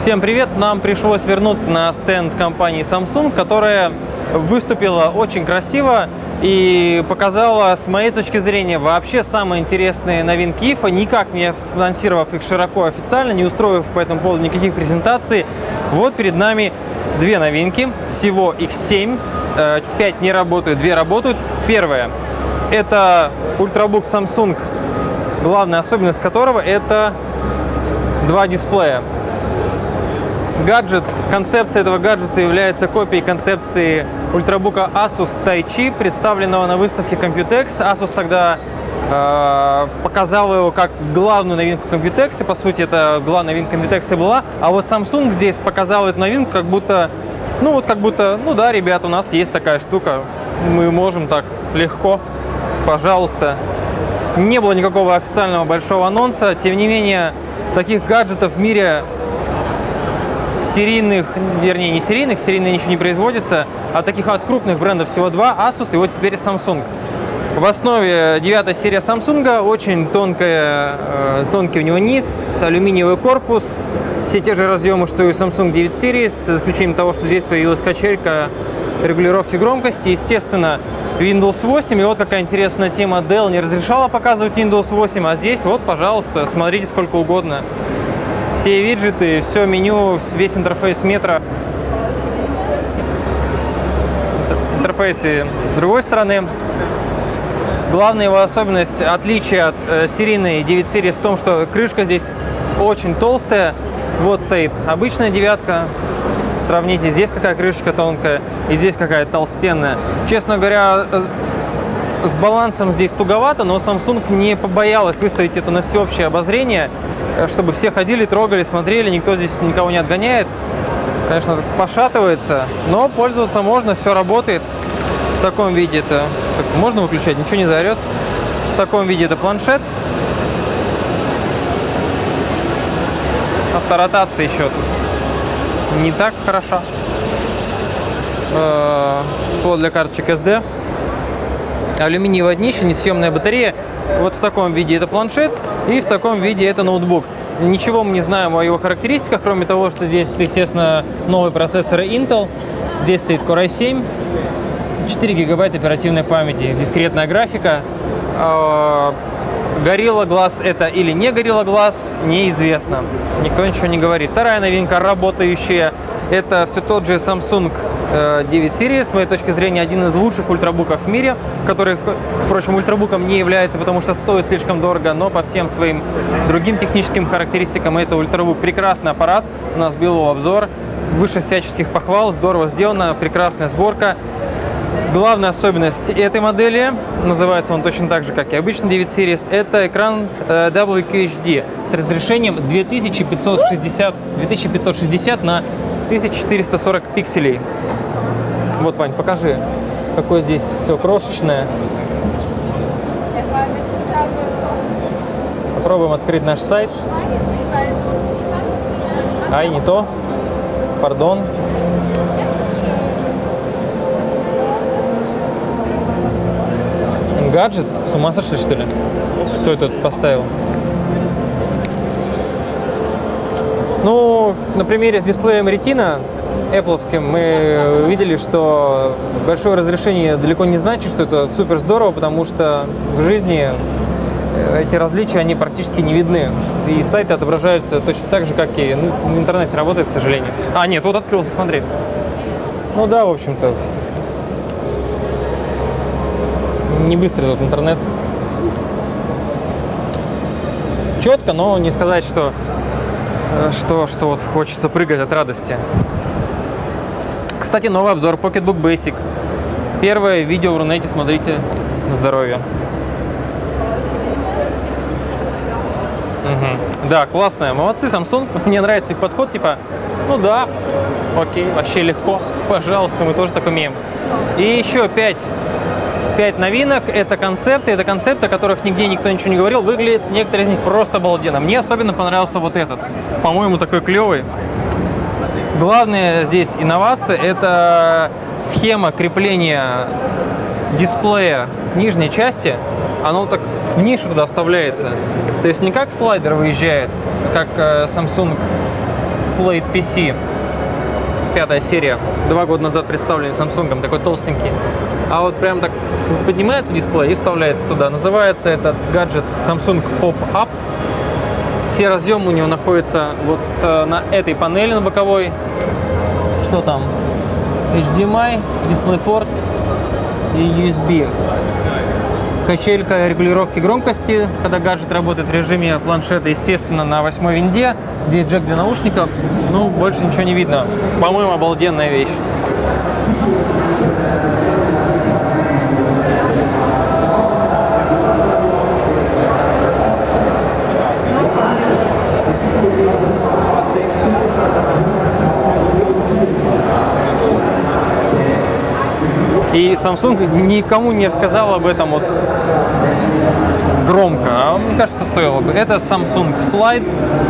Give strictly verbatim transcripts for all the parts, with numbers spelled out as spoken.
Всем привет! Нам пришлось вернуться на стенд компании Samsung, которая выступила очень красиво и показала, с моей точки зрения, вообще самые интересные новинки ай эф эй, никак не анонсировав их широко официально, не устроив по этому поводу никаких презентаций. Вот перед нами две новинки, всего их семь, пять не работают, две работают. Первая – это ультрабук Samsung, главная особенность которого – это два дисплея. Гаджет, концепция этого гаджета является копией концепции ультрабука Asus Taichi, представленного на выставке Computex. Asus тогда э, показал его как главную новинку Computex, по сути, это главная новинка Computex была. А вот Samsung здесь показал эту новинку как будто, ну вот как будто, ну да, ребята, у нас есть такая штука, мы можем так легко, пожалуйста. Не было никакого официального большого анонса, тем не менее, таких гаджетов в мире серийных, вернее, не серийных, серийные ничего не производится, а таких от крупных брендов всего два, Asus и вот теперь Samsung. В основе девятая серия Samsung, очень тонкая, тонкий у него низ, алюминиевый корпус, все те же разъемы, что и у Samsung девять серии, с исключением того, что здесь появилась качелька регулировки громкости, естественно, Windows восемь. И вот какая интересная тема, Dell не разрешала показывать Windows восемь, а здесь вот, пожалуйста, смотрите сколько угодно. Все виджеты, все меню, весь интерфейс метро. Интерфейсы с другой стороны. Главная его особенность, отличие от э, серийной девять серии в том, что крышка здесь очень толстая. Вот стоит обычная девятка. Сравните, здесь какая крышка тонкая и здесь какая толстенная. Честно говоря, с балансом здесь туговато, но Samsung не побоялась выставить это на всеобщее обозрение, чтобы все ходили, трогали, смотрели, никто здесь никого не отгоняет. Конечно, пошатывается, но пользоваться можно, все работает. В таком виде это... Можно выключать, ничего не заорет. В таком виде это планшет. Авторотация еще тут не так хороша. Слот для карточек эс ди. Алюминиевое днище, несъемная батарея. Вот в таком виде это планшет, и в таком виде это ноутбук. Ничего мы не знаем о его характеристиках, кроме того, что здесь, естественно, новые процессоры Intel. Здесь стоит Core ай семь, четыре гигабайта оперативной памяти, дискретная графика. Gorilla Glass это или не Gorilla Glass, неизвестно. Никто ничего не говорит. Вторая новинка, работающая, это все тот же Samsung девять серии, с моей точки зрения, один из лучших ультрабуков в мире, который, впрочем, ультрабуком не является, потому что стоит слишком дорого, но по всем своим другим техническим характеристикам это ультрабук. Прекрасный аппарат, у нас был обзор, выше всяческих похвал, здорово сделано, прекрасная сборка. Главная особенность этой модели, называется он точно так же, как и обычный девять серии, это экран дабл ю кью эйч ди с разрешением две тысячи пятьсот шестьдесят на тысяча четыреста сорок пикселей. Вот, Вань, покажи, какое здесь все крошечное. Попробуем открыть наш сайт. Ай, не то. Пардон. Гаджет? С ума сошли, что ли? Кто это поставил? Ну, на примере с дисплеем Retina Apple'овским мы видели, что большое разрешение далеко не значит, что это супер здорово, потому что в жизни эти различия, они практически не видны. И сайты отображаются точно так же, как и ну, в интернете работает, к сожалению. А, нет, вот открылся, смотри. Ну да, в общем-то. Не быстрый тут интернет. Четко, но не сказать, что, что, что вот хочется прыгать от радости. Кстати, новый обзор PocketBook Basic. Первое видео в Рунете, смотрите, на здоровье. Угу. Да, классная, молодцы, Samsung. Мне нравится их подход, типа, ну да, окей, вообще легко, пожалуйста, мы тоже так умеем. И еще пять. Пять новинок, это концепты, это концепты, о которых нигде никто ничего не говорил, выглядит некоторые из них просто обалденно. Мне особенно понравился вот этот, по-моему, такой клевый. Главная здесь инновация – это схема крепления дисплея к нижней части, оно так в нишу туда вставляется. То есть не как слайдер выезжает, как Samsung Slate пи си. Пятая серия. Два года назад представленный Samsung, такой толстенький. А вот прям так поднимается дисплей и вставляется туда. Называется этот гаджет Samsung Pop-Up. Все разъемы у него находятся вот э, на этой панели, на боковой. Что там? эйч ди эм ай, DisplayPort и ю эс би. Качелька регулировки громкости, когда гаджет работает в режиме планшета, естественно, на восьмой винде, где джек для наушников. Ну, больше ничего не видно. По-моему, обалденная вещь. И Samsung никому не рассказал об этом вот громко, а мне кажется, стоило бы. Это Samsung Slide.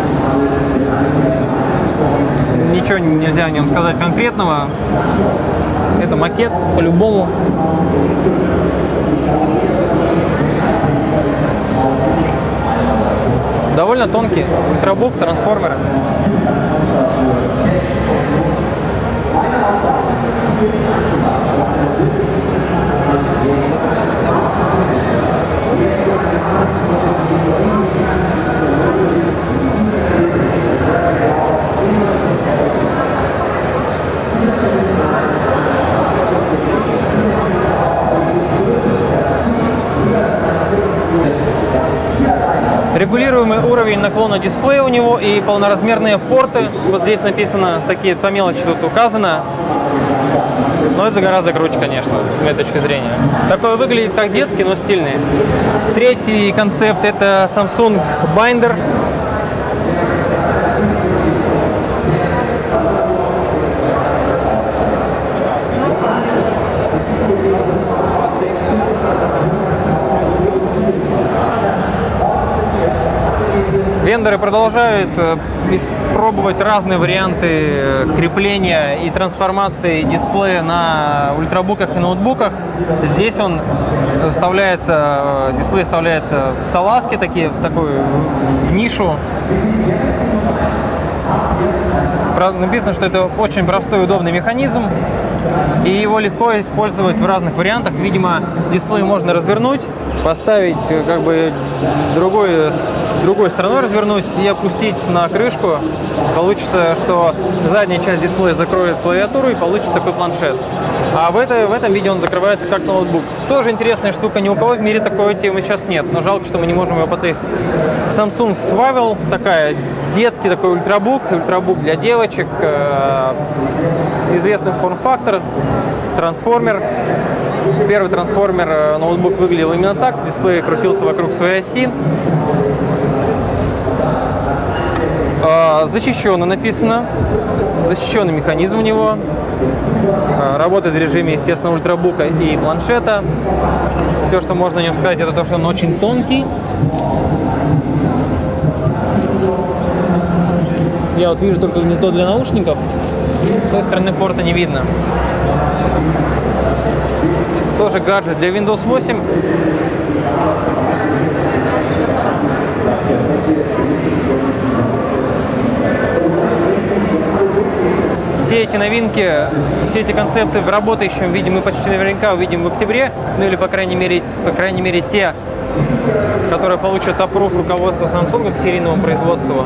Ничего нельзя о нем сказать конкретного. Это макет, по-любому. Довольно тонкий. Ультрабук, трансформер. Регулируемый уровень наклона дисплея у него и полноразмерные порты. Вот здесь написано, такие по мелочи тут указано. Но это гораздо круче, конечно, с моей точки зрения. Такое выглядит как детский, но стильный. Третий концепт — это Samsung Binder. Вендоры продолжают пробовать разные варианты крепления и трансформации дисплея на ультрабуках и ноутбуках. Здесь он вставляется, дисплей вставляется в салазки, такие, в такую в нишу. Написано, что это очень простой и удобный механизм, и его легко использовать в разных вариантах. Видимо, дисплей можно развернуть, поставить как бы другой, другой стороной развернуть и опустить на крышку. Получится, что задняя часть дисплея закроет клавиатуру и получится такой планшет. А в, это, в этом виде он закрывается как ноутбук. Тоже интересная штука, ни у кого в мире такой темы сейчас нет, но жалко, что мы не можем его потестить. Samsung Swavel, такая детский такой ультрабук, ультрабук для девочек, э, известный форм-фактор, трансформер. Первый трансформер ноутбук выглядел именно так, дисплей крутился вокруг своей оси. Э, защищенно написано, защищенный механизм у него. Работает в режиме, естественно, ультрабука и планшета. Все, что можно о нем сказать, это то, что он очень тонкий. Я вот вижу только гнездо для наушников. С той стороны порта не видно. Тоже гаджет для Windows восемь. Все эти новинки, все эти концепты в работающем виде мы почти наверняка увидим в октябре, ну или по крайней мере, по крайней мере те, которые получат аппрув руководства Samsung к серийному производству.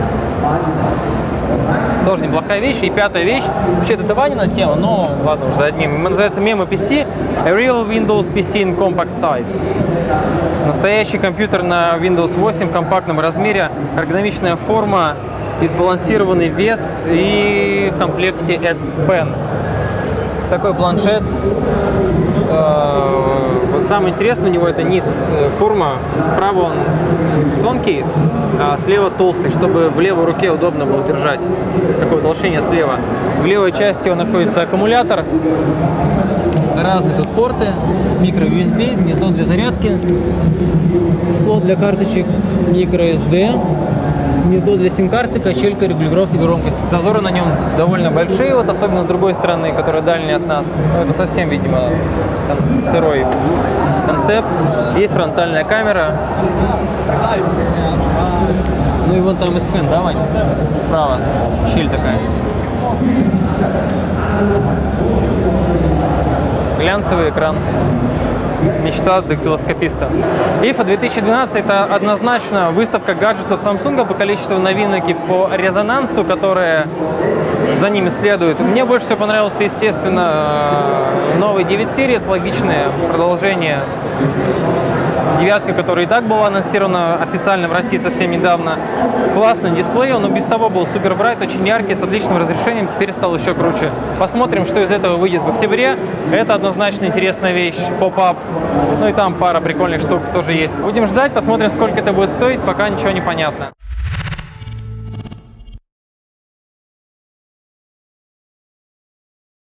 Тоже неплохая вещь. И пятая вещь, вообще это Ванина тема, но ладно уж за одним. Называется Memo пи си, A Real Windows пи си in Compact Size. Настоящий компьютер на Windows восемь в компактном размере, эргономичная форма и сбалансированный вес, и в комплекте S Pen. Такой планшет. Вот самое интересное у него — это низ, форма. Справа он тонкий, а слева толстый, чтобы в левой руке удобно было держать. Такое утолщение слева. В левой части он находится аккумулятор. Разные тут порты, микро ю эс би, гнездо для зарядки, слот для карточек микро эс ди, гнездо для сим-карты, качелька регулировки громкости. Зазоры на нем довольно большие, вот особенно с другой стороны, которая дальняя от нас. Это совсем, видимо, сырой концепт. Есть фронтальная камера. Ну и вон там S Pen, да, Вань? Справа. Щель такая. Глянцевый экран. Мечта дактилоскописта. ай эф эй две тысячи двенадцать – это однозначно выставка гаджетов Samsung по количеству новинок и по резонансу, которые за ними следуют. Мне больше всего понравился, естественно, новый девять Series, логичное продолжение девятка, которая и так была анонсирована официально в России совсем недавно. Классный дисплей, он и без того был супер брайт, очень яркий, с отличным разрешением, теперь стал еще круче. Посмотрим, что из этого выйдет в октябре. Это однозначно интересная вещь, поп-ап. Ну и там пара прикольных штук тоже есть. Будем ждать, посмотрим, сколько это будет стоить, пока ничего не понятно.